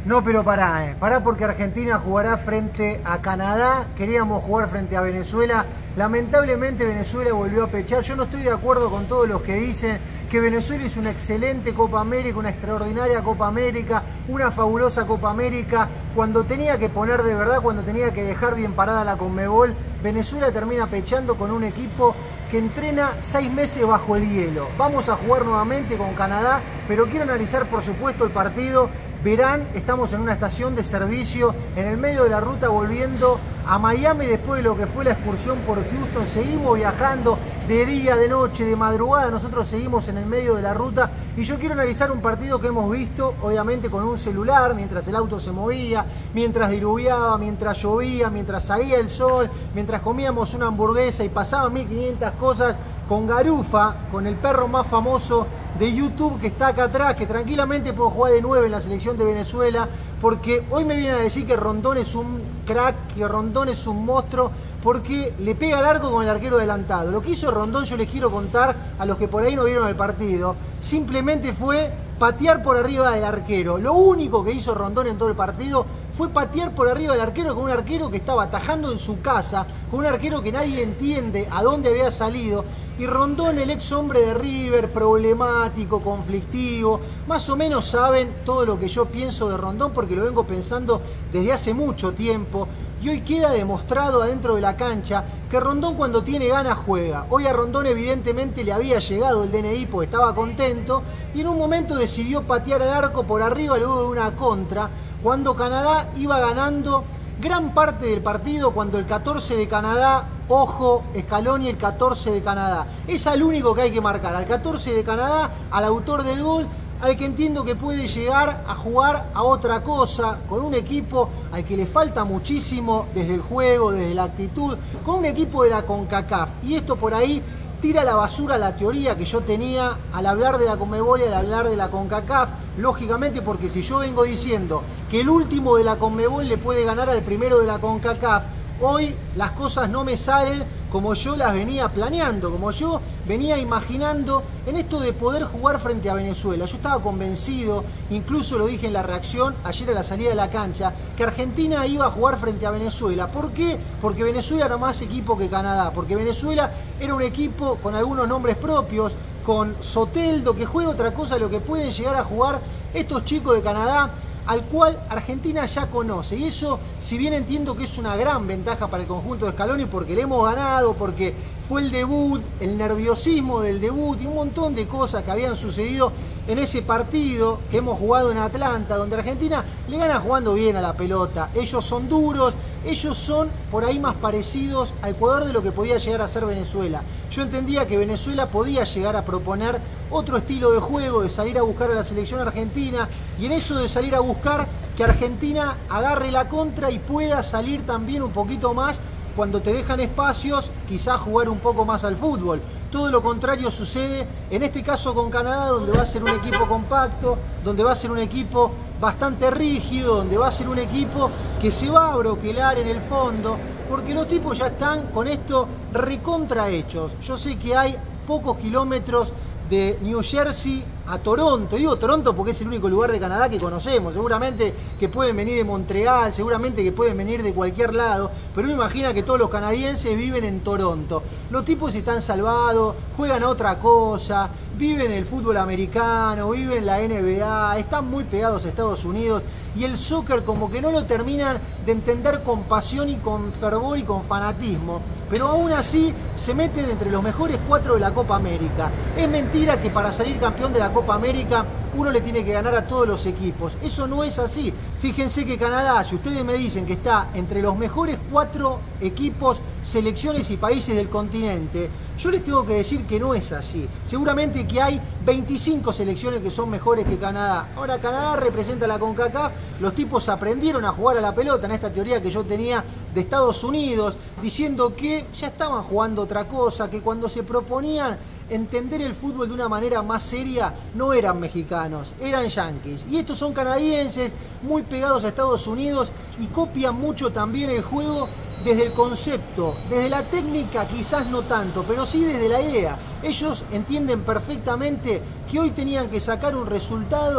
No, pero pará porque Argentina jugará frente a Canadá, queríamos jugar frente a Venezuela, lamentablemente Venezuela volvió a pechar. Yo no estoy de acuerdo con todos los que dicen que Venezuela hizo una excelente Copa América, una extraordinaria Copa América, una fabulosa Copa América, cuando tenía que poner de verdad, cuando tenía que dejar bien parada la Conmebol. Venezuela termina pechando con un equipo que entrena 6 meses bajo el hielo. Vamos a jugar nuevamente con Canadá, pero quiero analizar por supuesto el partido. Verán, estamos en una estación de servicio en el medio de la ruta volviendo a Miami después de lo que fue la excursión por Houston. Seguimos viajando de día, de noche, de madrugada. Nosotros seguimos en el medio de la ruta y yo quiero analizar un partido que hemos visto, obviamente con un celular, mientras el auto se movía, mientras diluviaba, mientras llovía, mientras salía el sol, mientras comíamos una hamburguesa y pasaban 1500 cosas, con Garufa, con el perro más famoso de YouTube que está acá atrás, que tranquilamente puede jugar de 9 en la selección de Venezuela, porque hoy me vienen a decir que Rondón es un crack, que Rondón es un monstruo, porque le pega al arco con el arquero adelantado. Lo que hizo Rondón, yo les quiero contar a los que por ahí no vieron el partido, simplemente fue patear por arriba del arquero. Lo único que hizo Rondón en todo el partido fue patear por arriba del arquero, con un arquero que estaba atajando en su casa, con un arquero que nadie entiende a dónde había salido. Y Rondón, el ex hombre de River, problemático, conflictivo, más o menos saben todo lo que yo pienso de Rondón porque lo vengo pensando desde hace mucho tiempo. Y hoy queda demostrado adentro de la cancha que Rondón cuando tiene ganas juega. Hoy a Rondón evidentemente le había llegado el DNI porque estaba contento y en un momento decidió patear al arco por arriba luego de una contra, cuando Canadá iba ganando gran parte del partido, cuando el 14 de Canadá, ojo, Scaloni, el 14 de Canadá, es al único que hay que marcar, al 14 de Canadá, al autor del gol, al que entiendo que puede llegar a jugar a otra cosa, con un equipo al que le falta muchísimo desde el juego, desde la actitud, con un equipo de la CONCACAF. Y esto por ahí tira a la basura la teoría que yo tenía al hablar de la Conmebol y al hablar de la CONCACAF, lógicamente porque si yo vengo diciendo que el último de la Conmebol le puede ganar al primero de la CONCACAF, hoy las cosas no me salen como yo las venía planeando, como yo venía imaginando en esto de poder jugar frente a Venezuela. Yo estaba convencido, incluso lo dije en la reacción ayer a la salida de la cancha, que Argentina iba a jugar frente a Venezuela. ¿Por qué? Porque Venezuela era más equipo que Canadá, porque Venezuela era un equipo con algunos nombres propios, con Soteldo, que juega otra cosa de lo que pueden llegar a jugar estos chicos de Canadá, al cual Argentina ya conoce. Y eso, si bien entiendo que es una gran ventaja para el conjunto de Scaloni, porque le hemos ganado, porque fue el debut, el nerviosismo del debut y un montón de cosas que habían sucedido en ese partido que hemos jugado en Atlanta, donde Argentina le gana jugando bien a la pelota. Ellos son duros, ellos son por ahí más parecidos a Ecuador de lo que podía llegar a ser Venezuela. Yo entendía que Venezuela podía llegar a proponer otro estilo de juego, de salir a buscar a la selección argentina, y en eso de salir a buscar que Argentina agarre la contra y pueda salir también un poquito más cuando te dejan espacios, quizás jugar un poco más al fútbol. Todo lo contrario sucede en este caso con Canadá, donde va a ser un equipo compacto, donde va a ser un equipo bastante rígido, donde va a ser un equipo que se va a broquelar en el fondo, porque los tipos ya están con esto recontrahechos. Yo sé que hay pocos kilómetros de New Jersey a Toronto. Digo Toronto porque es el único lugar de Canadá que conocemos. Seguramente que pueden venir de Montreal, seguramente que pueden venir de cualquier lado, pero uno imagina que todos los canadienses viven en Toronto. Los tipos están salvados, juegan a otra cosa, viven el fútbol americano, viven la NBA, están muy pegados a Estados Unidos y el soccer como que no lo terminan de entender con pasión y con fervor y con fanatismo, pero aún así se meten entre los mejores 4 de la Copa América. Es mentira que para salir campeón de la Copa América uno le tiene que ganar a todos los equipos. Eso no es así. Fíjense que Canadá, si ustedes me dicen que está entre los mejores 4 equipos, selecciones y países del continente, yo les tengo que decir que no es así. Seguramente que hay 25 selecciones que son mejores que Canadá. Ahora Canadá representa la CONCACAF, los tipos aprendieron a jugar a la pelota en esta teoría que yo tenía de Estados Unidos, diciendo que ya estaban jugando otra cosa, que cuando se proponían entender el fútbol de una manera más seria, no eran mexicanos, eran yanquis. Y estos son canadienses, muy pegados a Estados Unidos y copian mucho también el juego desde el concepto, desde la técnica quizás no tanto, pero sí desde la idea. Ellos entienden perfectamente que hoy tenían que sacar un resultado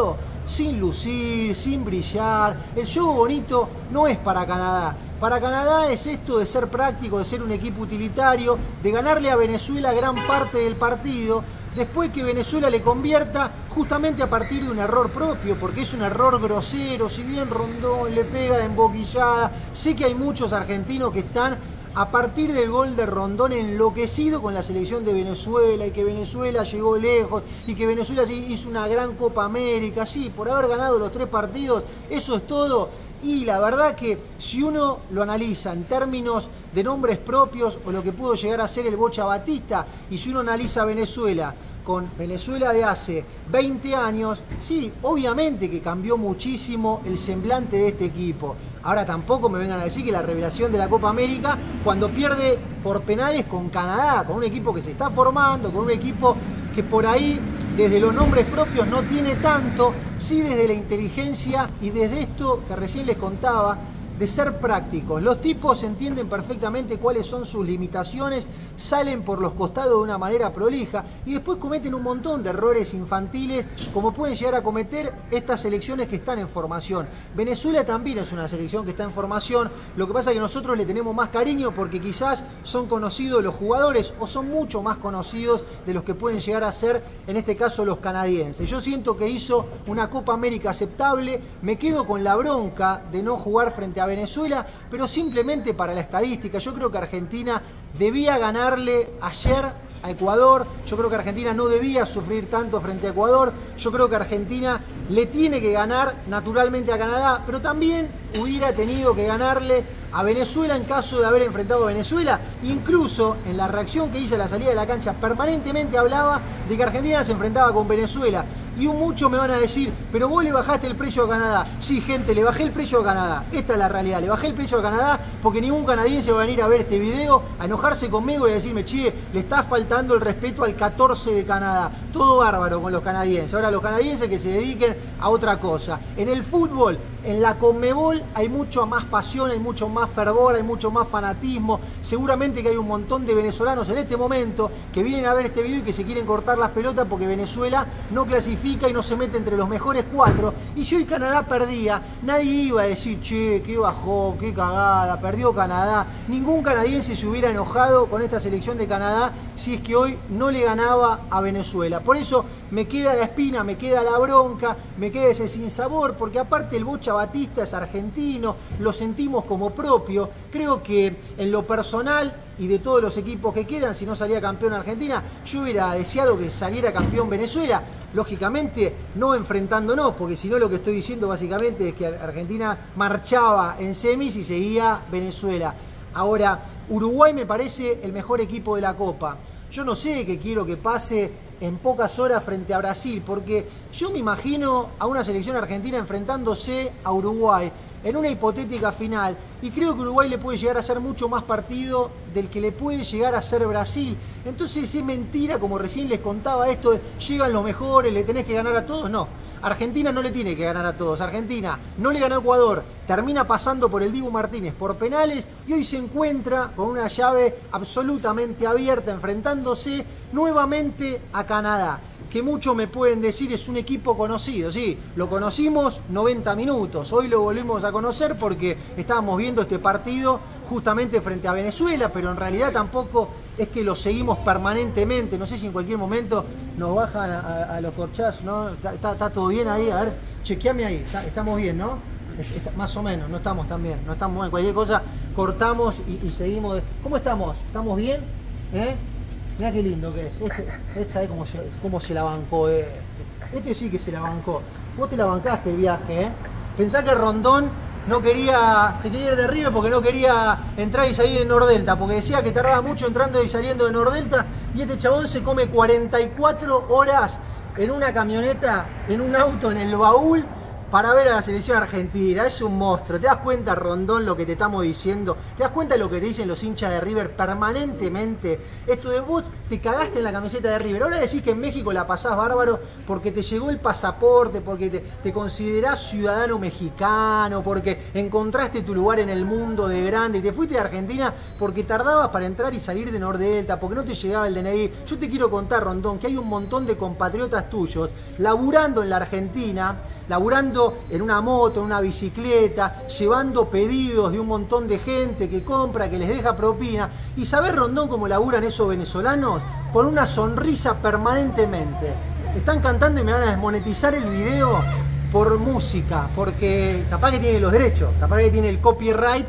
sin lucir, sin brillar. El juego bonito no es para Canadá. Para Canadá es esto de ser práctico, de ser un equipo utilitario, de ganarle a Venezuela gran parte del partido, después que Venezuela le convierta justamente a partir de un error propio, porque es un error grosero. Si bien Rondón le pega de emboquillada, sé que hay muchos argentinos que están a partir del gol de Rondón enloquecido con la selección de Venezuela, y que Venezuela llegó lejos, y que Venezuela hizo una gran Copa América. Sí, por haber ganado los 3 partidos, eso es todo. Y la verdad que si uno lo analiza en términos de nombres propios o lo que pudo llegar a ser el Bocha Batista, y si uno analiza Venezuela con Venezuela de hace 20 años, sí, obviamente que cambió muchísimo el semblante de este equipo. Ahora tampoco me vengan a decir que la revelación de la Copa América, cuando pierde por penales con Canadá, con un equipo que se está formando, con un equipo que por ahí desde los nombres propios no tiene tanto, sí desde la inteligencia y desde esto que recién les contaba, de ser prácticos. Los tipos entienden perfectamente cuáles son sus limitaciones, salen por los costados de una manera prolija y después cometen un montón de errores infantiles como pueden llegar a cometer estas selecciones que están en formación. Venezuela también es una selección que está en formación, lo que pasa es que nosotros le tenemos más cariño porque quizás son conocidos los jugadores o son mucho más conocidos de los que pueden llegar a ser, en este caso, los canadienses. Yo siento que hizo una Copa América aceptable, me quedo con la bronca de no jugar frente a Venezuela, pero simplemente para la estadística. Yo creo que Argentina debía ganarle ayer a Ecuador, yo creo que Argentina no debía sufrir tanto frente a Ecuador, yo creo que Argentina le tiene que ganar naturalmente a Canadá, pero también hubiera tenido que ganarle a Venezuela en caso de haber enfrentado a Venezuela. Incluso en la reacción que hice a la salida de la cancha permanentemente hablaba de que Argentina se enfrentaba con Venezuela. Y muchos me van a decir, pero vos le bajaste el precio a Canadá. Sí, gente, le bajé el precio a Canadá. Esta es la realidad, le bajé el precio a Canadá porque ningún canadiense va a venir a ver este video, a enojarse conmigo y a decirme, che, le está faltando el respeto al 14 de Canadá. Todo bárbaro con los canadienses. Ahora los canadienses que se dediquen a otra cosa. En el fútbol, en la Conmebol hay mucho más pasión, hay mucho más fervor, hay mucho más fanatismo. Seguramente que hay un montón de venezolanos en este momento que vienen a ver este video y que se quieren cortar las pelotas porque Venezuela no clasifica y no se mete entre los mejores 4. Y si hoy Canadá perdía, nadie iba a decir, che, qué bajón, qué cagada, perdió Canadá. Ningún canadiense se hubiera enojado con esta selección de Canadá si es que hoy no le ganaba a Venezuela. Por eso me queda la espina, me queda la bronca, me queda ese sinsabor, porque aparte el Bocha Batista es argentino, lo sentimos como propio. Creo que en lo personal y de todos los equipos que quedan, si no salía campeón Argentina, yo hubiera deseado que saliera campeón Venezuela. Lógicamente no enfrentándonos, porque si no lo que estoy diciendo básicamente es que Argentina marchaba en semis y seguía Venezuela. Ahora, Uruguay me parece el mejor equipo de la Copa. Yo no sé qué quiero que pase en pocas horas frente a Brasil, porque yo me imagino a una selección argentina enfrentándose a Uruguay en una hipotética final, y creo que Uruguay le puede llegar a hacer mucho más partido del que le puede llegar a hacer Brasil. Entonces es mentira, como recién les contaba, esto de llegan los mejores, le tenés que ganar a todos. No, Argentina no le tiene que ganar a todos. Argentina no le ganó a Ecuador, termina pasando por el Dibu Martínez por penales y hoy se encuentra con una llave absolutamente abierta, enfrentándose nuevamente a Canadá, que muchos me pueden decir es un equipo conocido. Sí, lo conocimos 90 minutos, hoy lo volvimos a conocer porque estábamos viendo este partido justamente frente a Venezuela, pero en realidad tampoco es que lo seguimos permanentemente. No sé si en cualquier momento nos bajan a los corchazos, ¿no? ¿Está todo bien ahí? A ver, chequeame ahí, estamos bien, ¿no? Más o menos, no estamos tan bien, no estamos bien. Cualquier cosa cortamos y seguimos. ¿Cómo estamos? ¿Estamos bien? Mirá qué lindo que es. Este sabe cómo se la bancó. Este sí que se la bancó. Vos te la bancaste el viaje, ¿eh? Pensá que Rondón no quería, se quería ir de River porque no quería entrar y salir de Nordelta, porque decía que tardaba mucho entrando y saliendo de Nordelta, y este chabón se come 44 horas en una camioneta, en un auto, en el baúl, para ver a la selección argentina. Es un monstruo. ¿Te das cuenta, Rondón, lo que te estamos diciendo? ¿Te das cuenta de lo que te dicen los hinchas de River permanentemente? Esto de vos te cagaste en la camiseta de River. Ahora decís que en México la pasás bárbaro porque te llegó el pasaporte, porque te considerás ciudadano mexicano, porque encontraste tu lugar en el mundo de grande y te fuiste de Argentina porque tardabas para entrar y salir de Nordelta, porque no te llegaba el DNI. Yo te quiero contar, Rondón, que hay un montón de compatriotas tuyos laburando en la Argentina, laburando en una moto, en una bicicleta, llevando pedidos de un montón de gente que compra, que les deja propina. ¿Y sabés, Rondón, cómo laburan esos venezolanos? Con una sonrisa permanentemente. Están cantando y me van a desmonetizar el video por música, porque capaz que tiene los derechos, capaz que tiene el copyright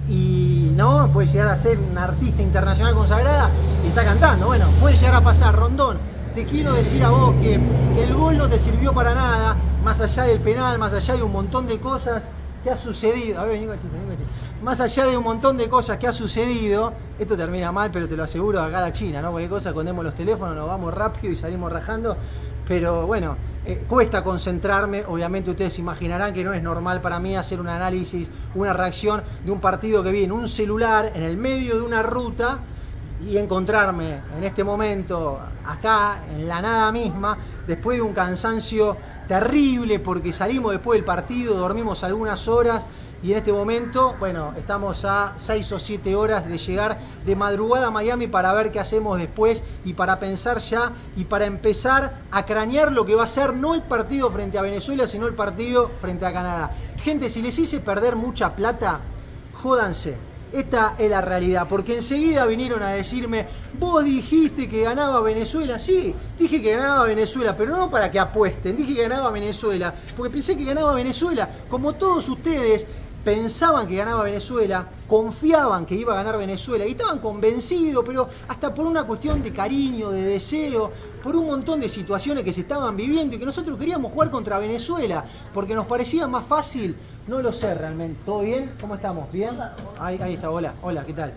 y no, puede llegar a ser una artista internacional consagrada y está cantando. Bueno, puede llegar a pasar, Rondón. Te quiero decir a vos que el gol no te sirvió para nada, más allá del penal, más allá de un montón de cosas que ha sucedido. A ver, vení, cachito, vení, cachito. Más allá de un montón de cosas que ha sucedido, esto termina mal, pero te lo aseguro, acá la China, ¿no? Cualquier cosa, escondemos los teléfonos, nos vamos rápido y salimos rajando. Pero bueno, cuesta concentrarme. Obviamente ustedes imaginarán que no es normal para mí hacer un análisis, una reacción de un partido que vi en un celular, en el medio de una ruta, y encontrarme en este momento acá, en la nada misma, después de un cansancio terrible, porque salimos después del partido, dormimos algunas horas, y en este momento, bueno, estamos a 6 o 7 horas de llegar de madrugada a Miami para ver qué hacemos después y para pensar ya y para empezar a cranear lo que va a ser no el partido frente a Venezuela, sino el partido frente a Canadá. Gente, si les hice perder mucha plata, jódanse. Esta es la realidad, porque enseguida vinieron a decirme, vos dijiste que ganaba Venezuela. Sí, dije que ganaba Venezuela, pero no para que apuesten, dije que ganaba Venezuela, porque pensé que ganaba Venezuela, como todos ustedes pensaban que ganaba Venezuela, confiaban que iba a ganar Venezuela y estaban convencidos, pero hasta por una cuestión de cariño, de deseo, por un montón de situaciones que se estaban viviendo y que nosotros queríamos jugar contra Venezuela, porque nos parecía más fácil. No lo sé realmente. ¿Todo bien? ¿Cómo estamos? ¿Bien? Ahí está. Hola, ¿qué tal?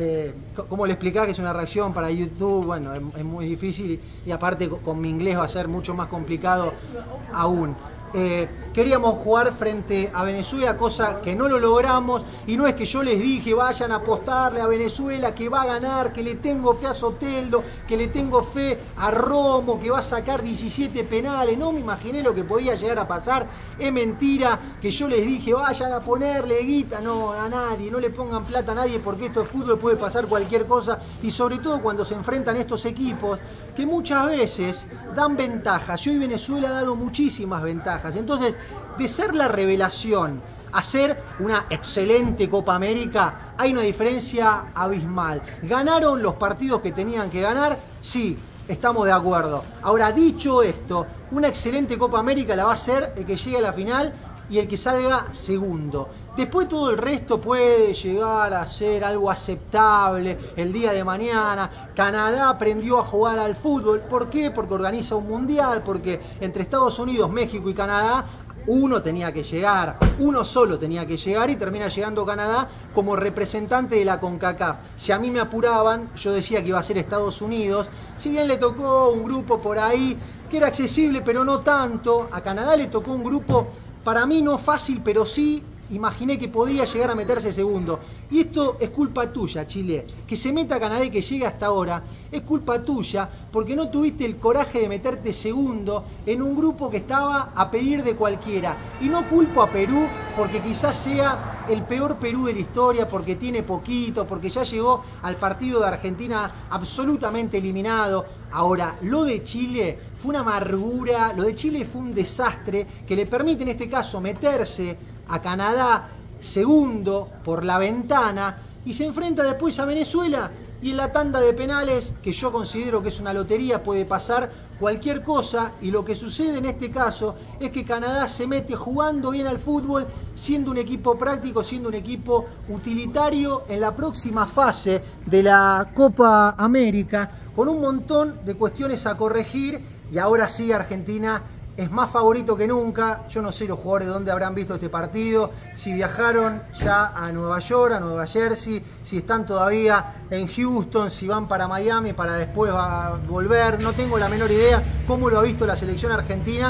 ¿Cómo le explicás que es una reacción para YouTube? Bueno, es muy difícil y aparte con mi inglés va a ser mucho más complicado aún. Queríamos jugar frente a Venezuela, cosa que no lo logramos, y no es que yo les dije vayan a apostarle a Venezuela que va a ganar, que le tengo fe a Soteldo, que le tengo fe a Romo, que va a sacar 17 penales. No me imaginé lo que podía llegar a pasar. Es mentira que yo les dije vayan a ponerle guita, no, a nadie, no le pongan plata a nadie, porque esto es fútbol, puede pasar cualquier cosa, y sobre todo cuando se enfrentan estos equipos que muchas veces dan ventajas. Y hoy Venezuela ha dado muchísimas ventajas. Entonces, de ser la revelación a ser una excelente Copa América, hay una diferencia abismal. ¿Ganaron los partidos que tenían que ganar? Sí, estamos de acuerdo. Ahora, dicho esto, una excelente Copa América la va a hacer el que llegue a la final y el que salga segundo. Después todo el resto puede llegar a ser algo aceptable el día de mañana. Canadá aprendió a jugar al fútbol. ¿Por qué? Porque organiza un mundial, porque entre Estados Unidos, México y Canadá uno tenía que llegar, uno solo tenía que llegar y termina llegando Canadá como representante de la CONCACAF. Si a mí me apuraban, yo decía que iba a ser Estados Unidos. Si bien le tocó un grupo por ahí que era accesible, pero no tanto, a Canadá le tocó un grupo para mí no fácil, pero sí imaginé que podía llegar a meterse segundo. Y esto es culpa tuya, Chile. Que se meta Canadá y que llegue hasta ahora es culpa tuya, porque no tuviste el coraje de meterte segundo en un grupo que estaba a pedir de cualquiera. Y no culpo a Perú, porque quizás sea el peor Perú de la historia, porque tiene poquito, porque ya llegó al partido de Argentina absolutamente eliminado. Ahora, lo de Chile fue una amargura, lo de Chile fue un desastre que le permite en este caso meterse a Canadá segundo por la ventana y se enfrenta después a Venezuela, y en la tanda de penales, que yo considero que es una lotería, puede pasar cualquier cosa, y lo que sucede en este caso es que Canadá se mete jugando bien al fútbol, siendo un equipo práctico, siendo un equipo utilitario en la próxima fase de la Copa América, con un montón de cuestiones a corregir, y ahora sí Argentina es más favorito que nunca. Yo no sé los jugadores de dónde habrán visto este partido, si viajaron ya a Nueva York, a Nueva Jersey, si están todavía en Houston, si van para Miami para después volver. No tengo la menor idea cómo lo ha visto la selección argentina,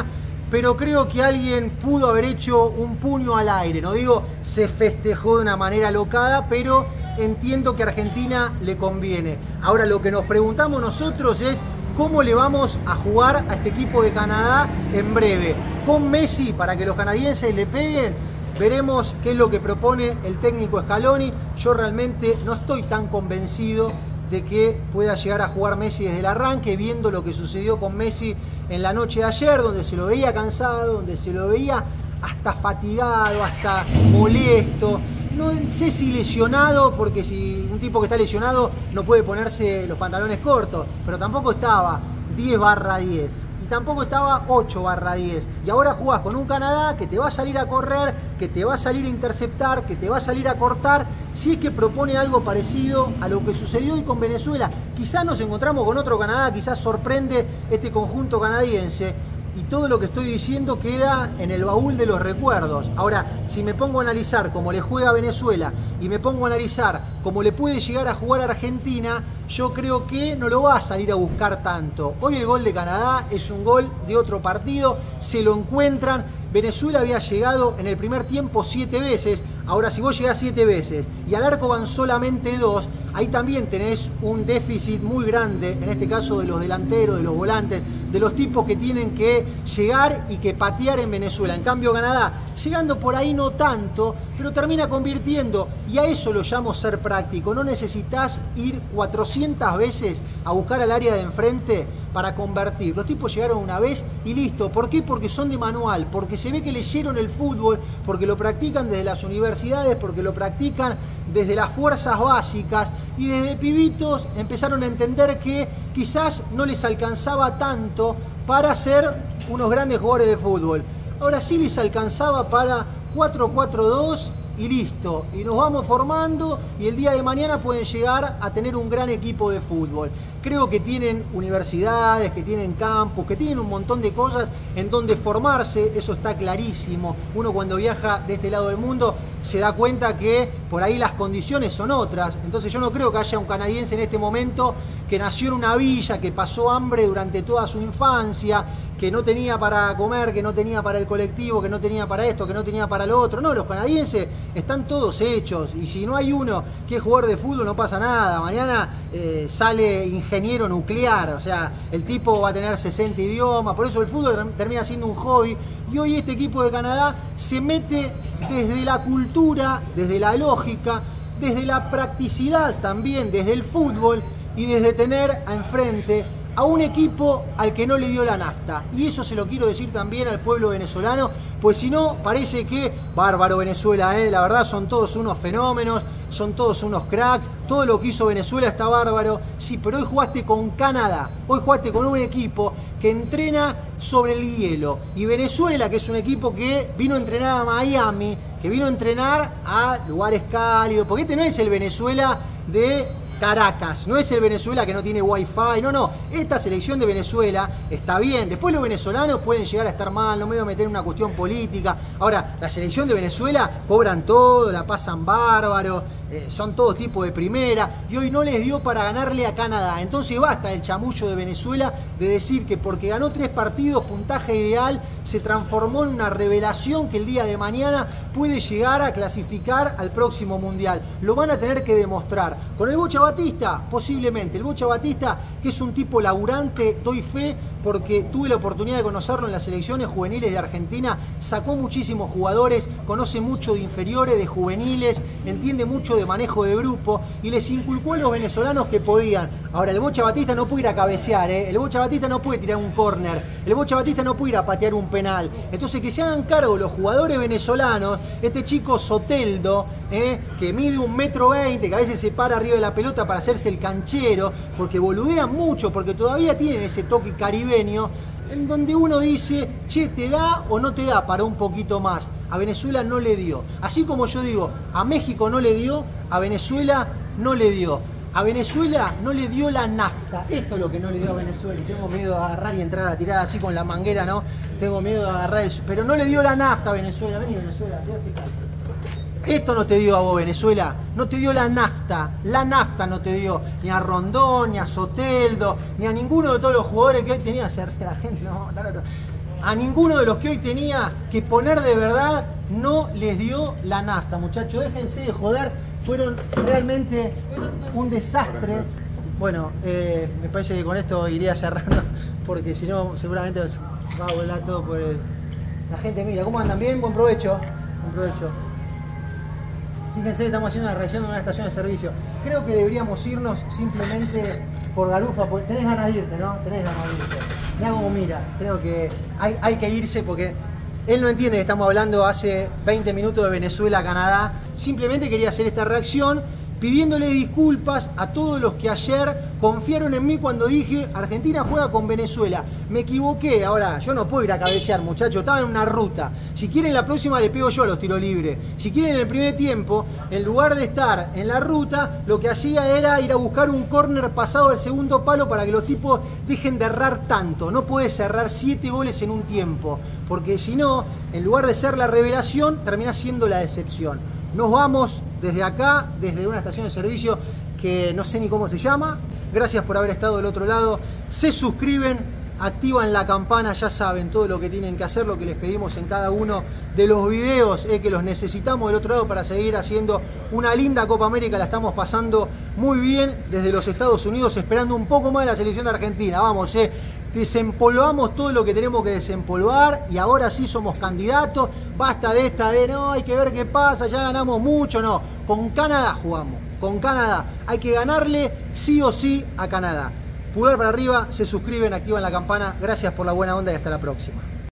pero creo que alguien pudo haber hecho un puño al aire. No digo se festejó de una manera locada, pero entiendo que a Argentina le conviene. Ahora lo que nos preguntamos nosotros es cómo le vamos a jugar a este equipo de Canadá en breve. Con Messi, para que los canadienses le peguen, veremos qué es lo que propone el técnico Scaloni. Yo realmente no estoy tan convencido de que pueda llegar a jugar Messi desde el arranque, viendo lo que sucedió con Messi en la noche de ayer, donde se lo veía cansado, donde se lo veía hasta fatigado, hasta molesto. No sé si lesionado, porque si un tipo que está lesionado no puede ponerse los pantalones cortos, pero tampoco estaba 10/10 y tampoco estaba 8/10. Y ahora jugás con un Canadá que te va a salir a correr, que te va a salir a interceptar, que te va a salir a cortar, si es que propone algo parecido a lo que sucedió hoy con Venezuela. Quizás nos encontramos con otro Canadá, quizás sorprende este conjunto canadiense. Y todo lo que estoy diciendo queda en el baúl de los recuerdos. Ahora, si me pongo a analizar cómo le juega a Venezuela y me pongo a analizar cómo le puede llegar a jugar a Argentina, yo creo que no lo va a salir a buscar tanto. Hoy el gol de Canadá es un gol de otro partido, se lo encuentran. Venezuela había llegado en el primer tiempo 7 veces, ahora si vos llegás 7 veces y al arco van solamente 2, ahí también tenés un déficit muy grande, en este caso de los delanteros, de los volantes, de los tipos que tienen que llegar y que patear en Venezuela. En cambio Canadá, llegando por ahí no tanto, pero termina convirtiendo, y a eso lo llamo ser práctico. No necesitas ir 400 veces a buscar al área de enfrente para convertir. Los tipos llegaron una vez y listo. ¿Por qué? Porque son de manual, porque se ve que leyeron el fútbol, porque lo practican desde las universidades, porque lo practican desde las fuerzas básicas, y desde pibitos empezaron a entender que quizás no les alcanzaba tanto para ser unos grandes jugadores de fútbol. Ahora sí les alcanzaba para 4-4-2 y listo. Y nos vamos formando y el día de mañana pueden llegar a tener un gran equipo de fútbol. Creo que tienen universidades, que tienen campus, que tienen un montón de cosas en donde formarse, eso está clarísimo. Uno cuando viaja de este lado del mundo se da cuenta que por ahí las condiciones son otras. Entonces yo no creo que haya un canadiense en este momento que nació en una villa, que pasó hambre durante toda su infancia, que no tenía para comer, que no tenía para el colectivo, que no tenía para esto, que no tenía para lo otro. No, los canadienses están todos hechos, y si no hay uno que es jugador de fútbol no pasa nada. Mañana sale ingeniero nuclear, o sea, el tipo va a tener 60 idiomas, por eso el fútbol termina siendo un hobby. Y hoy este equipo de Canadá se mete desde la cultura, desde la lógica, desde la practicidad también, desde el fútbol, y desde tener a enfrente a un equipo al que no le dio la nafta. Y eso se lo quiero decir también al pueblo venezolano, pues si no, parece que bárbaro Venezuela, la verdad son todos unos fenómenos, son todos unos cracks, todo lo que hizo Venezuela está bárbaro. Sí, pero hoy jugaste con Canadá, hoy jugaste con un equipo que entrena sobre el hielo. Y Venezuela, que es un equipo que vino a entrenar a Miami, que vino a entrenar a lugares cálidos, porque este no es el Venezuela de Caracas, no es el Venezuela que no tiene wifi, no, esta selección de Venezuela está bien. Después los venezolanos pueden llegar a estar mal, no me voy a meter en una cuestión política. Ahora, la selección de Venezuela cobran todo, la pasan bárbaro, son todo tipo de primera, y hoy no les dio para ganarle a Canadá. Entonces basta el chamullo de Venezuela de decir que porque ganó 3 partidos, puntaje ideal, se transformó en una revelación que el día de mañana puede llegar a clasificar al próximo mundial. Lo van a tener que demostrar. Con el Bocha Batista, posiblemente. El Bocha Batista, que es un tipo laburante, doy fe, porque tuve la oportunidad de conocerlo en las selecciones juveniles de Argentina, sacó muchísimos jugadores, conoce mucho de inferiores, de juveniles, entiende mucho de manejo de grupo, y les inculcó a los venezolanos que podían. Ahora, el Bocha Batista no puede ir a cabecear, el Bocha Batista no puede tirar un córner, el Bocha Batista no puede ir a patear un penal. Entonces que se hagan cargo los jugadores venezolanos, este chico Soteldo, que mide 1,20 m, que a veces se para arriba de la pelota para hacerse el canchero, porque boludean mucho, porque todavía tienen ese toque caribeño, en donde uno dice, che, ¿te da o no te da para un poquito más? A Venezuela no le dio. Así como yo digo, a México no le dio, a Venezuela no le dio. A Venezuela no le dio la nafta. Esto es lo que no le dio a Venezuela. Tengo miedo de agarrar y entrar a tirar así con la manguera, ¿no? Tengo miedo de agarrar el... Pero no le dio la nafta a Venezuela. Vení, Venezuela, esto no te dio a vos, Venezuela, no te dio la nafta no te dio, ni a Rondón, ni a Soteldo, ni a ninguno de todos los jugadores que hoy tenía. La gente no, a ninguno de los que hoy tenía que poner de verdad no les dio la nafta, muchachos. Déjense de joder, fueron realmente un desastre. Bueno, me parece que con esto iría cerrando, porque si no, seguramente va a volar todo por el... La gente mira, ¿cómo andan? ¿Bien? Buen provecho. Buen provecho. Fíjense que estamos haciendo una revisión de una estación de servicio. Creo que deberíamos irnos simplemente por Garufa, porque tenés ganas de irte, ¿no? Tenés ganas de irte. Mirá cómo mira. Creo que hay que irse porque él no entiende que estamos hablando hace 20 minutos de Venezuela a Canadá. Simplemente quería hacer esta reacción pidiéndole disculpas a todos los que ayer confiaron en mí cuando dije Argentina juega con Venezuela. Me equivoqué, ahora yo no puedo ir a cabecear, muchachos, estaba en una ruta. Si quieren la próxima le pego yo a los tiros libres. Si quieren en el primer tiempo, en lugar de estar en la ruta, lo que hacía era ir a buscar un córner pasado del segundo palo para que los tipos dejen de errar tanto. No puedes cerrar 7 goles en un tiempo, porque si no, en lugar de ser la revelación, termina siendo la decepción. Nos vamos desde acá, desde una estación de servicio que no sé ni cómo se llama. Gracias por haber estado del otro lado. Se suscriben, activan la campana, ya saben todo lo que tienen que hacer, lo que les pedimos en cada uno de los videos, que los necesitamos del otro lado para seguir haciendo una linda Copa América. La estamos pasando muy bien desde los Estados Unidos, esperando un poco más de la selección de Argentina. Vamos, desempolvamos todo lo que tenemos que desempolvar y ahora sí somos candidatos. Basta de esta de no, hay que ver qué pasa, ya ganamos mucho. No, con Canadá jugamos, con Canadá. Hay que ganarle sí o sí a Canadá. Pulgar para arriba, se suscriben, activan la campana. Gracias por la buena onda y hasta la próxima.